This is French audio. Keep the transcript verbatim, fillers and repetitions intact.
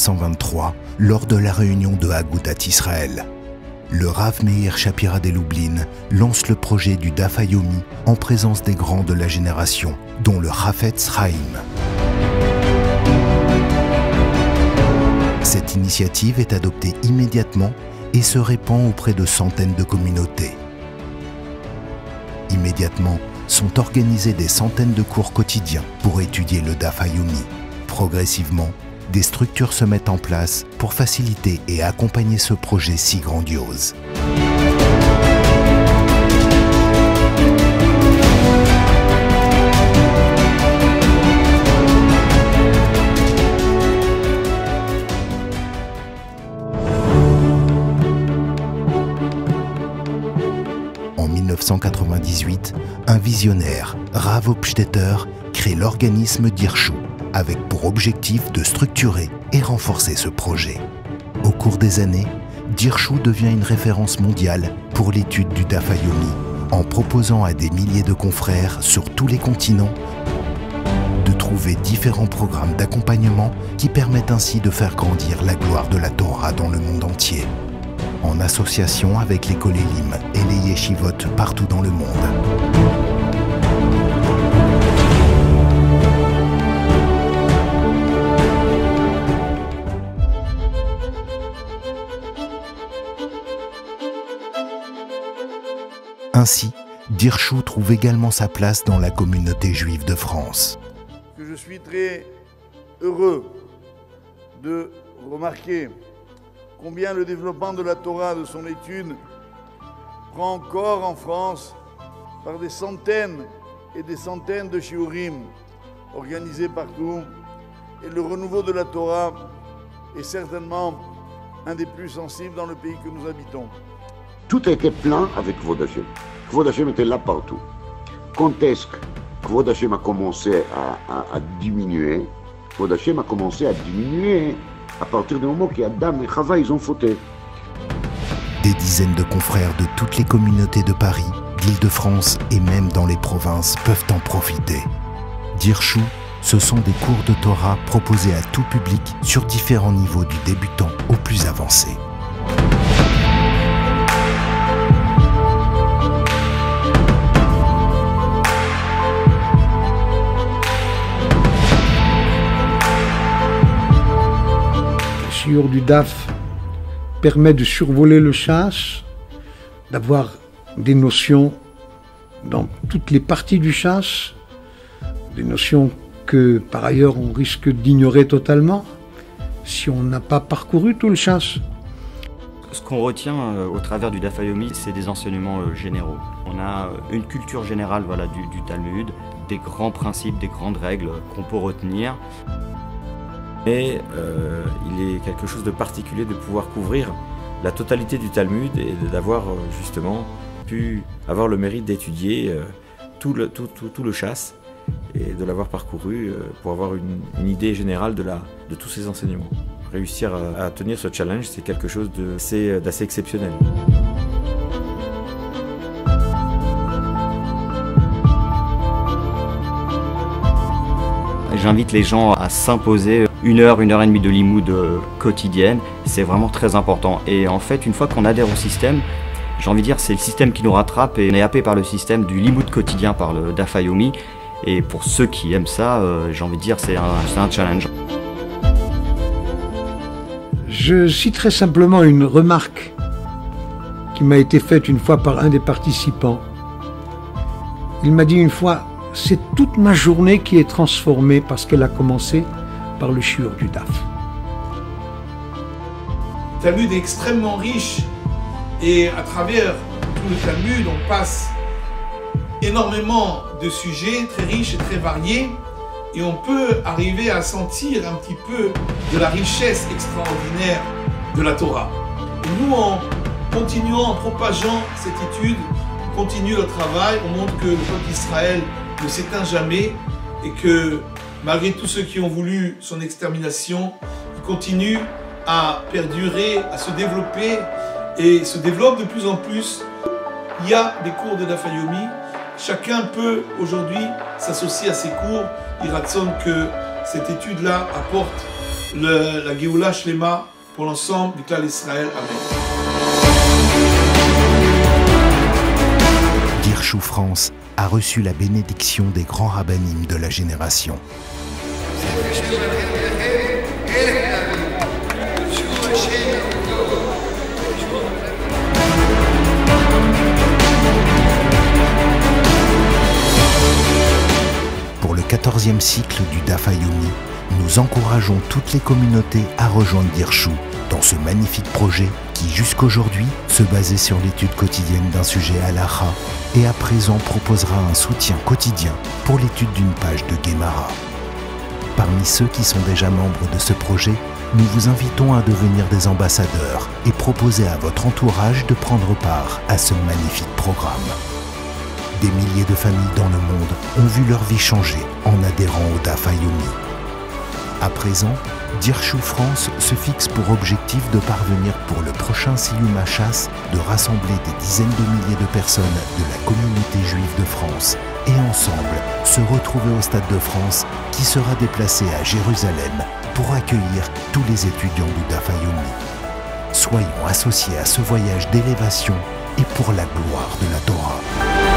cent vingt-trois lors de la réunion de Agudat Israël. Le Rav Meir Shapira de Lublin lance le projet du Daf Yomi en présence des grands de la génération, dont le Chafetz Chaim. Cette initiative est adoptée immédiatement et se répand auprès de centaines de communautés. Immédiatement, sont organisés des centaines de cours quotidiens pour étudier le Daf Yomi. Progressivement, des structures se mettent en place pour faciliter et accompagner ce projet si grandiose. En mille neuf cent quatre-vingt-dix-huit, un visionnaire, Rav Hofstetter, crée l'organisme Dirshu, avec pour objectif de structurer et renforcer ce projet. Au cours des années, Dirshu devient une référence mondiale pour l'étude du Daf Yomi, en proposant à des milliers de confrères sur tous les continents de trouver différents programmes d'accompagnement qui permettent ainsi de faire grandir la gloire de la Torah dans le monde entier, en association avec les Kolélim et les Yeshivot partout dans le monde. Ainsi, Dirshu trouve également sa place dans la communauté juive de France. Je suis très heureux de remarquer combien le développement de la Torah, de son étude, prend corps en France par des centaines et des centaines de shiurim organisés partout. Et le renouveau de la Torah est certainement un des plus sensibles dans le pays que nous habitons. Tout a été plein avec Kvod Hashem. Kvod Hashem était là partout. Quand est-ce que Kvod Hashem a commencé à, à, à diminuer? Kvod Hashem a commencé à diminuer à partir du moment qu'Adam et Chava, ils ont fauté. Des dizaines de confrères de toutes les communautés de Paris, d'Île-de-France et même dans les provinces peuvent en profiter. Dirshu, ce sont des cours de Torah proposés à tout public sur différents niveaux du débutant au plus avancé. Le shiur du Daf permet de survoler le chash, d'avoir des notions dans toutes les parties du chash, des notions que par ailleurs on risque d'ignorer totalement si on n'a pas parcouru tout le chash. Ce qu'on retient euh, au travers du Daf Yomi, c'est des enseignements euh, généraux. On a euh, une culture générale voilà, du, du Talmud, des grands principes, des grandes règles qu'on peut retenir. Mais euh, il est quelque chose de particulier de pouvoir couvrir la totalité du Talmud et d'avoir euh, justement pu avoir le mérite d'étudier euh, tout le, tout, tout, tout le chasse et de l'avoir parcouru euh, pour avoir une, une idée générale de, la, de tous ces enseignements. Réussir à, à tenir ce challenge, c'est quelque chose d'assez exceptionnel. J'invite les gens à s'imposer une heure, une heure et demie de limoud quotidienne. C'est vraiment très important. Et en fait, une fois qu'on adhère au système, j'ai envie de dire c'est le système qui nous rattrape et on est happé par le système du limoud quotidien par le Daf Yomi. Et pour ceux qui aiment ça, euh, j'ai envie de dire c'est un, un challenge. Je citerai simplement une remarque qui m'a été faite une fois par un des participants. Il m'a dit une fois: c'est toute ma journée qui est transformée parce qu'elle a commencé par le shiur du Daf. Le Talmud est extrêmement riche et à travers tout le Talmud, on passe énormément de sujets très riches et très variés et on peut arriver à sentir un petit peu de la richesse extraordinaire de la Torah. Et nous, en continuant, en propageant cette étude, on continue le travail, on montre que le peuple d'Israël ne s'éteint jamais et que malgré tous ceux qui ont voulu son extermination, il continue à perdurer, à se développer et se développe de plus en plus. Il y a des cours de Daf Yomi, chacun peut aujourd'hui s'associer à ces cours. Il ratsonne que cette étude-là apporte le, la Géoula Shlema pour l'ensemble du clan d'Israël. Amen. Dirchou France a reçu la bénédiction des grands rabbinim de la génération. Pour le quatorzième cycle du Daf Yomi, nous encourageons toutes les communautés à rejoindre Dirchou dans ce magnifique projet qui, jusqu'aujourd'hui, se basait sur l'étude quotidienne d'un sujet halakha et à présent proposera un soutien quotidien pour l'étude d'une page de Guémara. Parmi ceux qui sont déjà membres de ce projet, nous vous invitons à devenir des ambassadeurs et proposer à votre entourage de prendre part à ce magnifique programme. Des milliers de familles dans le monde ont vu leur vie changer en adhérant au Daf Yomi. À présent, Dirchou France se fixe pour objectif de parvenir pour le prochain Siyum HaShas de rassembler des dizaines de milliers de personnes de la communauté juive de France et ensemble se retrouver au Stade de France qui sera déplacé à Jérusalem pour accueillir tous les étudiants du Daf Yomi. Soyons associés à ce voyage d'élévation et pour la gloire de la Torah.